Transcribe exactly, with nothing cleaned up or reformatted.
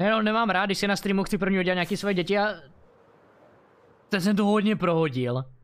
Jenom nemám rád, když si na streamu chci první udělat nějaký svoje děti a... Teď jsem to hodně prohodil.